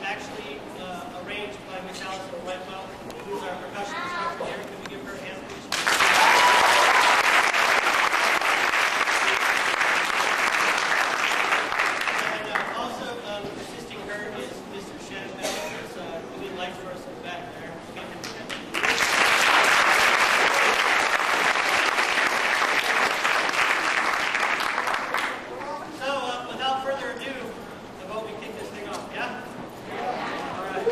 actually arranged by Miss Allison Whitewell, who's our percussion instructor here. Can we give her a hand, please? And also assisting her is Mr. Chavez, who's doing lights for us in the back there. So, without further ado, I vote we kick this thing off, yeah? All right.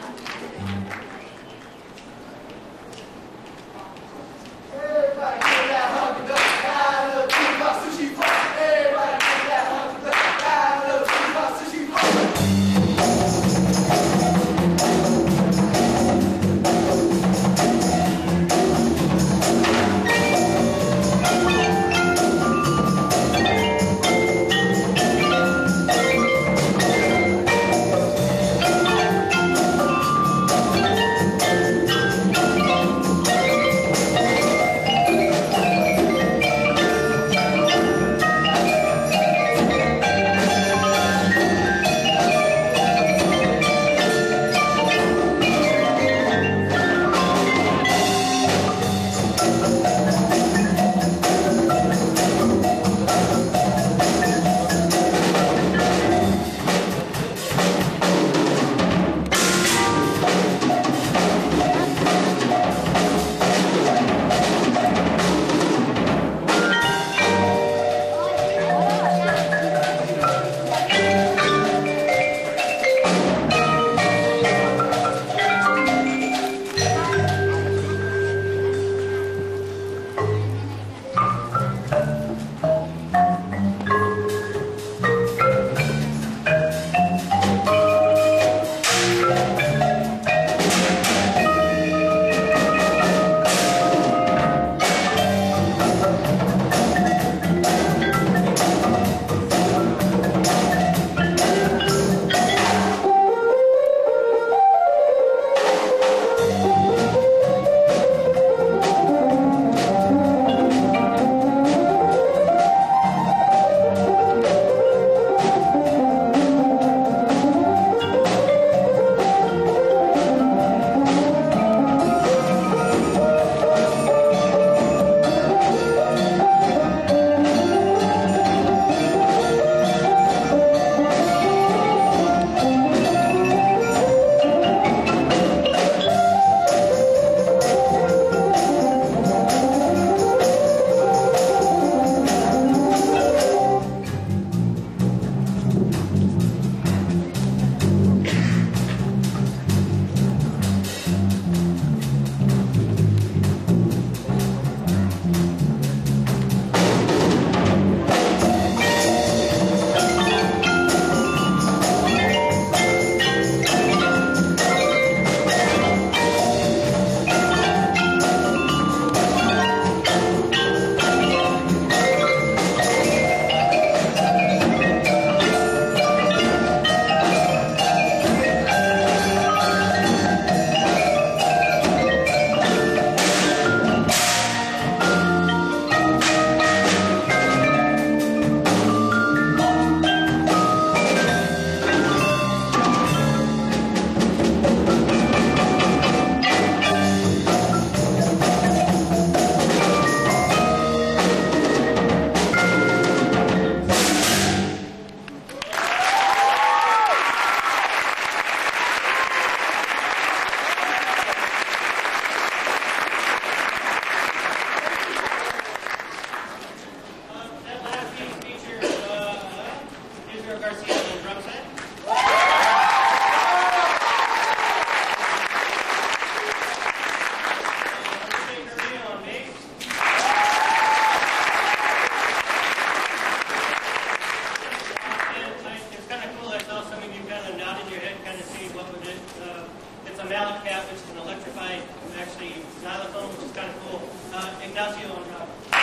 Everybody get that hunky duck, down up to my sushi pop. Everybody get that hunky duck, down up to my sushi pop. It's a mallet cap, which is an electrified, actually, xylophone, which is kind of cool. Ignacio on